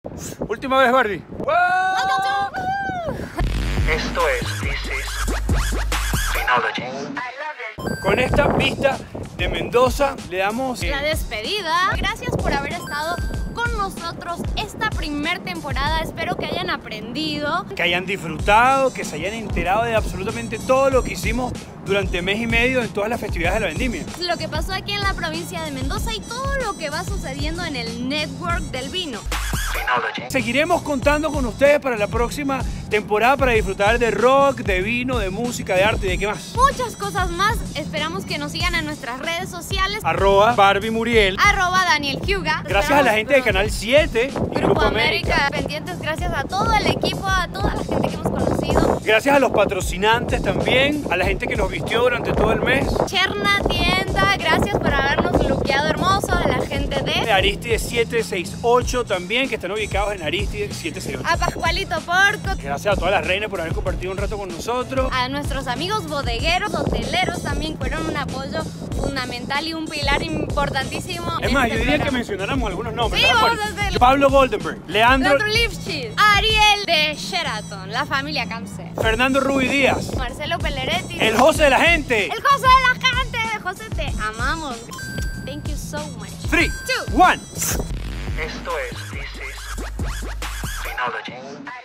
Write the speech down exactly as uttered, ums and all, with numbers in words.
Última vez, Barbie. Esto es This is Phenology. Con esta vista de Mendoza le damos la despedida. Gracias por haber estado con nosotros esta primer temporada. Espero que hayan aprendido, que hayan disfrutado, que se hayan enterado de absolutamente todo lo que hicimos durante mes y medio en todas las festividades de la vendimia. Lo que pasó aquí en la provincia de Mendoza y todo lo que va sucediendo en el network del vino. Seguiremos contando con ustedes para la próxima temporada para disfrutar de rock, de vino, de música, de arte y de qué más. Muchas cosas más. Esperamos que nos sigan en nuestras redes sociales. Arroba Barbie Muriel. Arroba Daniel Huga. Gracias a la gente de Canal siete y Grupo, Grupo América. América. Pendientes, gracias a todo el equipo, a toda la gente que hemos conocido. Gracias a los patrocinantes también, a la gente que nos vistió durante todo el mes. Cherna Tienda, gracias por habernos luqueado hermoso. A la gente de... de Aristide siete seis ocho también, que están ubicados en Aristide siete seis ocho. A Pascualito Porco. Gracias a todas las reinas por haber compartido un rato con nosotros. A nuestros amigos bodegueros, hoteleros también fueron un apoyo fundamental y un pilar importantísimo. Es en más, este yo diría programa. que mencionáramos algunos nombres. Sí, ¿verdad? vamos Bueno, a hacerlo. Pablo Goldenberg, Leandro, Leandro Lifshitz, Ariel de Sheraton, la familia Camse, Fernando Rubí Díaz, Marcelo Pelleretti, el José de la gente. el José de la gente. José, te amamos. Thank you so much. tres, Two. uno. Esto es This is Phenology.